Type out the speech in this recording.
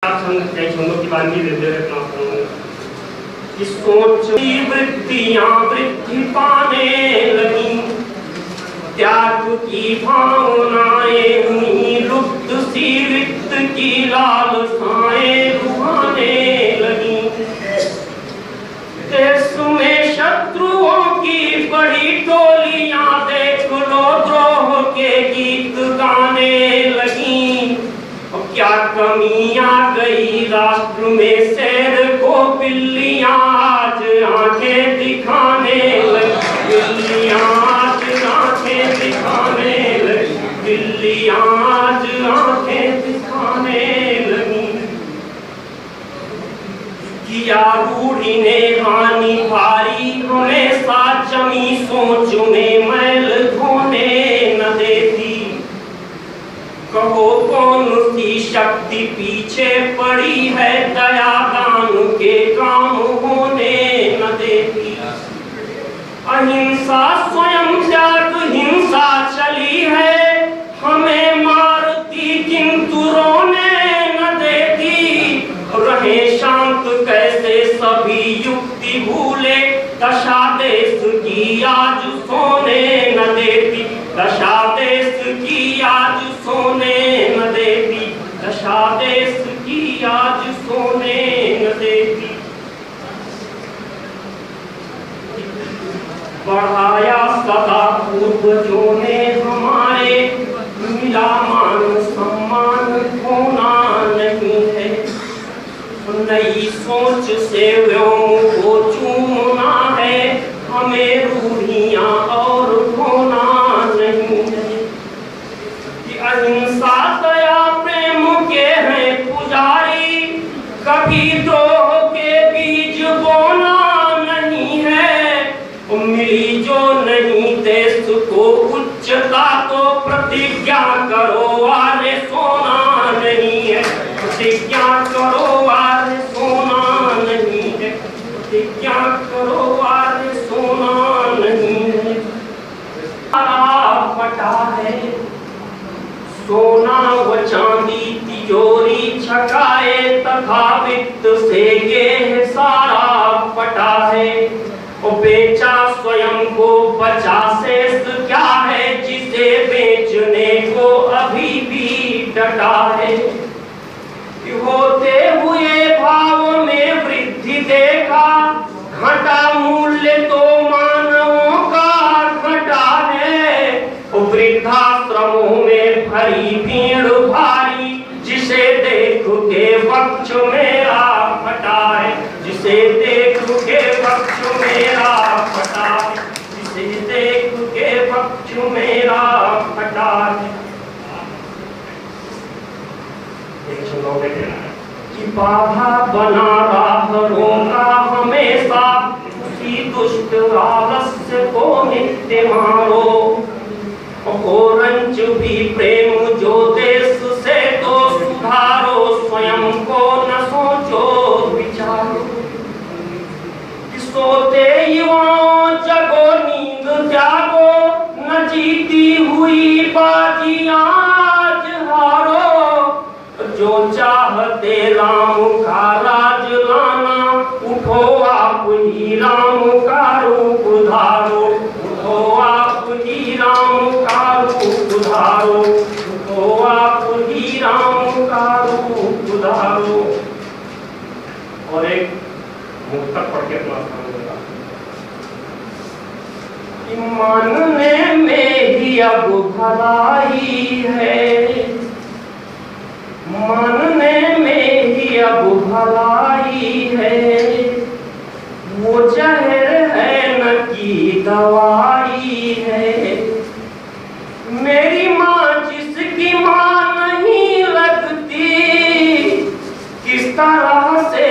छंदों की वानगी देते हुए अपना कि सोच की वृत्तियां वृद्धि पाने लगी, त्याग की भावनाएं हुई लुप्त सी, वित्त की लालसाएं लुभाने लगी। देश में शत्रुओं की बड़ी टोलियां देख लो द्रोह के गीत गाने लगी। क्या कमी आ गई राष्ट्र में, शेर को बिल्लियां आज आंखें दिखाने लगी, बिल्लियां आज आंखें दिखाने लगी, बिल्लियां आज आंखें दिखाने लगी। किया रूढ़ी ने हानि भारी, हमेशा जमी सोच में मैल धोने न देती। कहो कौन सी शक्ति पीछे पड़ी है, दया दान के काम होने न देती। अहिंसा स्वयं त्याग हिंसा चली है, हमें मारती किंतु रोने न देती। रहे शांत कैसे सभी युक्ति भूले, दशा देश की आज सोने न देती, दशा देश की आज सोने न देती, दशा देश की आज सोने न देती। बढ़ाया सदा पूर्वजों ने हमारे, मिला मान सम्मान खोना नहीं है। नई सोच से व्योम को चूमना है, हमें रूढ़ियां और खोना नहीं है। कि अहिंसा दया प्रेम के हैं पुजारी, कभी द्रोह के बीज बोना नहीं है। मिली जो नहीं देश को उच्चता, तो प्रतिज्ञा करो आरे सोना नहीं है, प्रतिज्ञा करो आरे सोना नहीं है, प्रतिज्ञा करो आरे सोना नहीं है। फटा है सोना व चांदी तिजोरी छकाए, तथा वित्त से ये सारा फटा है। और बेचा स्वयं को बचा शेष क्या है, जिसे बेचने को अभी भी डटा है। होते हुए भाव में वृद्धि देखा, घटा मूल्य तो मानवों का घटा है। वृद्धाश्रमों में भरी भीड़ भारी, जिसे देख के वक्ष मेरा फटा है, जिसे देख के वक्ष मेरा फटा है, जिसे देख के वक्ष मेरा फटा है। कि बाधा बना राहरों का हमेशा, उसी दुष्ट आलस्य को नित्य मारो। रंज भी प्रेम जो देश से, तो सुधारो स्वयं को न सोचो विचारो। सोते युवाओं जगो नींद जागो, न जीती हुई बाजी आज हारो। जो चाहते राम का राज लाना, उठो आप ही राम का रूप धारो, उठो आप ही राम का रूप धारो, उठो आप ही राम का रूप धारो। और एक मुक्तक पढ़ के अपना स्थान देगा। मानने में ही अब भलाई है, मानने में ही अब भलाई है। वो जहर है न की दवाई है। मेरी माँ जिसकी माँ नहीं लगती, किस तरह से